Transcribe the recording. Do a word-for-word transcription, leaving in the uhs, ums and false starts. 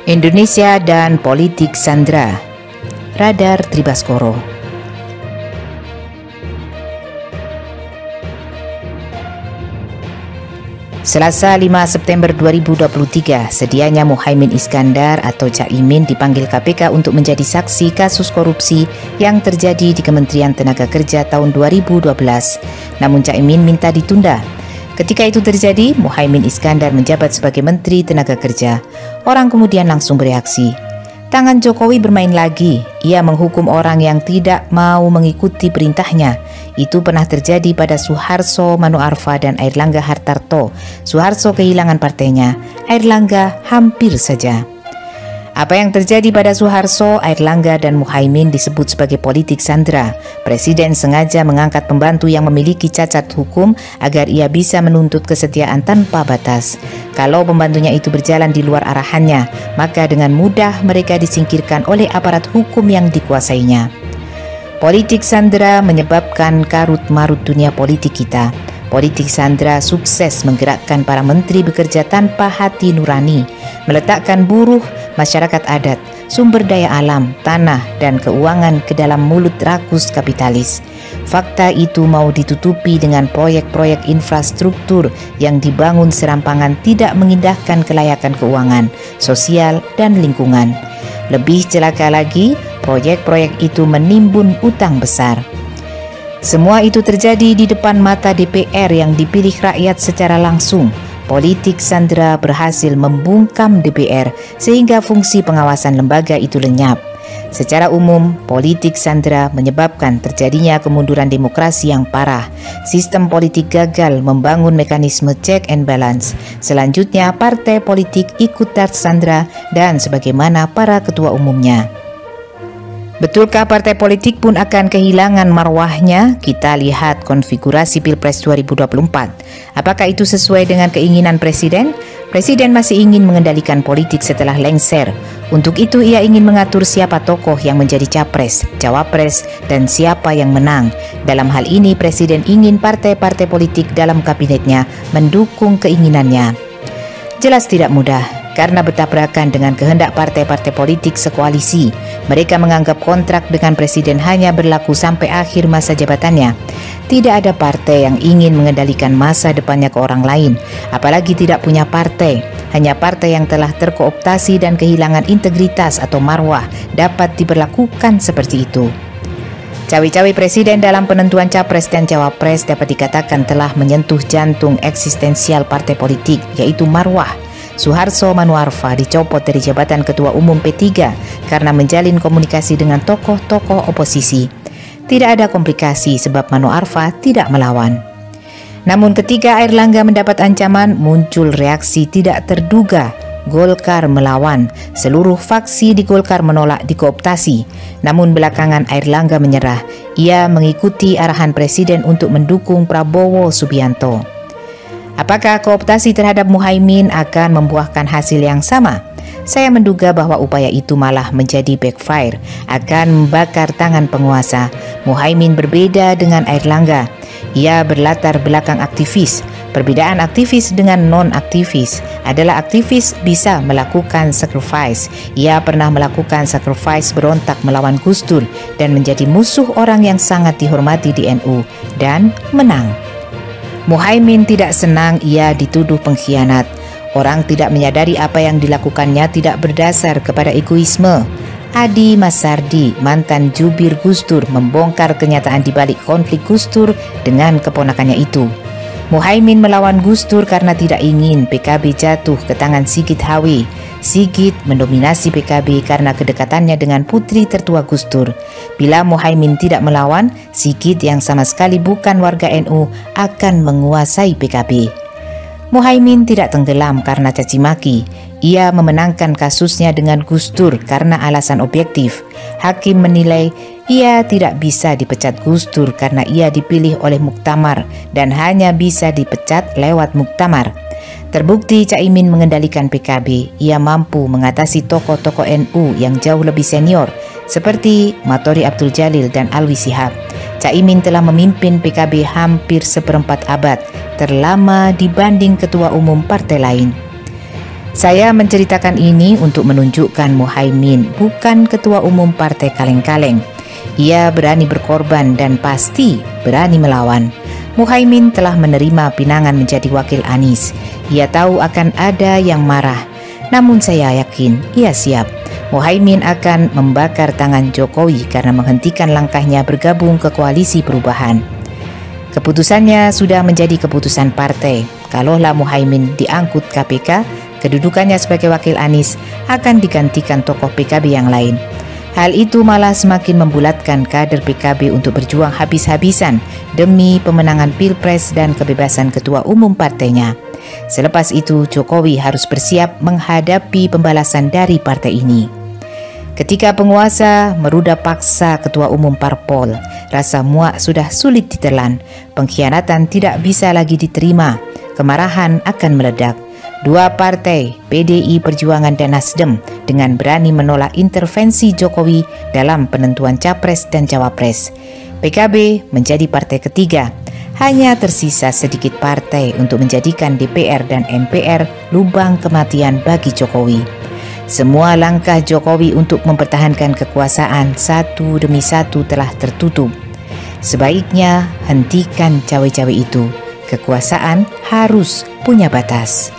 Indonesia dan politik sandera. Radar Tribaskoro. Selasa lima September dua ribu dua puluh tiga, sedianya Muhaimin Iskandar atau Caimin dipanggil K P K untuk menjadi saksi kasus korupsi yang terjadi di Kementerian Tenaga Kerja tahun dua ribu dua belas. Namun Caimin minta ditunda. Ketika itu terjadi, Muhaimin Iskandar menjabat sebagai Menteri Tenaga Kerja. Orang kemudian langsung bereaksi. Tangan Jokowi bermain lagi. Ia menghukum orang yang tidak mau mengikuti perintahnya. Itu pernah terjadi pada Suharto Manoarfa dan Airlangga Hartarto. Suharto kehilangan partainya, Airlangga hampir saja. Apa yang terjadi pada Suharto, Airlangga dan Muhaimin disebut sebagai politik sandera. Presiden sengaja mengangkat pembantu yang memiliki cacat hukum agar ia bisa menuntut kesetiaan tanpa batas. Kalau pembantunya itu berjalan di luar arahannya, maka dengan mudah mereka disingkirkan oleh aparat hukum yang dikuasainya. Politik sandera menyebabkan karut-marut dunia politik kita. Politik sandera sukses menggerakkan para menteri bekerja tanpa hati nurani, meletakkan buruh, masyarakat adat, sumber daya alam, tanah, dan keuangan ke dalam mulut rakus kapitalis. Fakta itu mau ditutupi dengan proyek-proyek infrastruktur yang dibangun serampangan tidak mengindahkan kelayakan keuangan, sosial, dan lingkungan. Lebih celaka lagi, proyek-proyek itu menimbun utang besar. Semua itu terjadi di depan mata D P R yang dipilih rakyat secara langsung. Politik sandera berhasil membungkam D P R sehingga fungsi pengawasan lembaga itu lenyap. Secara umum, politik sandera menyebabkan terjadinya kemunduran demokrasi yang parah. Sistem politik gagal membangun mekanisme check and balance. Selanjutnya, partai politik ikut tersandera dan sebagaimana para ketua umumnya. Betulkah partai politik pun akan kehilangan marwahnya? Kita lihat konfigurasi Pilpres dua ribu dua puluh empat. Apakah itu sesuai dengan keinginan Presiden? Presiden masih ingin mengendalikan politik setelah lengser. Untuk itu ia ingin mengatur siapa tokoh yang menjadi capres, cawapres, dan siapa yang menang. Dalam hal ini Presiden ingin partai-partai politik dalam kabinetnya mendukung keinginannya. Jelas tidak mudah, karena bertabrakan dengan kehendak partai-partai politik sekoalisi. Mereka menganggap kontrak dengan presiden hanya berlaku sampai akhir masa jabatannya. Tidak ada partai yang ingin mengendalikan masa depannya ke orang lain, apalagi tidak punya partai. Hanya partai yang telah terkooptasi dan kehilangan integritas atau marwah dapat diberlakukan seperti itu. Cawe-cawe presiden dalam penentuan capres dan cawapres dapat dikatakan telah menyentuh jantung eksistensial partai politik, yaitu marwah. Suharto Manoarfa dicopot dari jabatan Ketua Umum P tiga karena menjalin komunikasi dengan tokoh-tokoh oposisi. Tidak ada komplikasi sebab Manoarfa tidak melawan. Namun ketika Airlangga mendapat ancaman, muncul reaksi tidak terduga. Golkar melawan. Seluruh faksi di Golkar menolak dikooptasi. Namun belakangan Airlangga menyerah. Ia mengikuti arahan Presiden untuk mendukung Prabowo Subianto. Apakah kooptasi terhadap Muhaimin akan membuahkan hasil yang sama? Saya menduga bahwa upaya itu malah menjadi backfire, akan membakar tangan penguasa. Muhaimin berbeda dengan Airlangga. Ia berlatar belakang aktivis. Perbedaan aktivis dengan non-aktivis adalah aktivis bisa melakukan sacrifice. Ia pernah melakukan sacrifice berontak melawan Gus Dur dan menjadi musuh orang yang sangat dihormati di N U dan menang. Muhaimin tidak senang ia dituduh pengkhianat. Orang tidak menyadari apa yang dilakukannya tidak berdasar kepada egoisme. Adi Masardi, mantan jubir Gus Dur, membongkar kenyataan di balik konflik Gus Dur dengan keponakannya itu. Muhaimin melawan Gus Dur karena tidak ingin P K B jatuh ke tangan Sigit Hawi. Sigit mendominasi P K B karena kedekatannya dengan putri tertua Gus Dur. Bila Muhaimin tidak melawan, Sigit yang sama sekali bukan warga N U akan menguasai P K B. Muhaimin tidak tenggelam karena caci maki. Ia memenangkan kasusnya dengan Gus Dur karena alasan objektif. Hakim menilai ia tidak bisa dipecat Gus Dur karena ia dipilih oleh muktamar dan hanya bisa dipecat lewat muktamar. Terbukti Caimin mengendalikan P K B. Ia mampu mengatasi tokoh-tokoh N U yang jauh lebih senior seperti Matori Abdul Jalil dan Alwi Shihab. Caimin telah memimpin P K B hampir seperempat abad, terlama dibanding ketua umum partai lain. Saya menceritakan ini untuk menunjukkan Muhaimin bukan ketua umum partai kaleng-kaleng. Ia berani berkorban dan pasti berani melawan. Muhaimin telah menerima pinangan menjadi wakil Anies. Ia tahu akan ada yang marah, namun saya yakin ia siap. Muhaimin akan membakar tangan Jokowi karena menghentikan langkahnya bergabung ke koalisi perubahan. Keputusannya sudah menjadi keputusan partai. Kalaulah Muhaimin diangkut K P K, kedudukannya sebagai wakil Anies akan digantikan tokoh P K B yang lain. Hal itu malah semakin membulatkan kader P K B untuk berjuang habis-habisan demi pemenangan Pilpres dan kebebasan ketua umum partainya. Selepas itu, Jokowi harus bersiap menghadapi pembalasan dari partai ini. Ketika penguasa meruda paksa ketua umum parpol, rasa muak sudah sulit ditelan. Pengkhianatan tidak bisa lagi diterima. Kemarahan akan meledak. Dua partai, P D I Perjuangan dan Nasdem, dengan berani menolak intervensi Jokowi dalam penentuan capres dan cawapres. P K B menjadi partai ketiga. Hanya tersisa sedikit partai untuk menjadikan D P R dan M P R lubang kematian bagi Jokowi. Semua langkah Jokowi untuk mempertahankan kekuasaan satu demi satu telah tertutup. Sebaiknya hentikan cawe-cawe itu. Kekuasaan harus punya batas.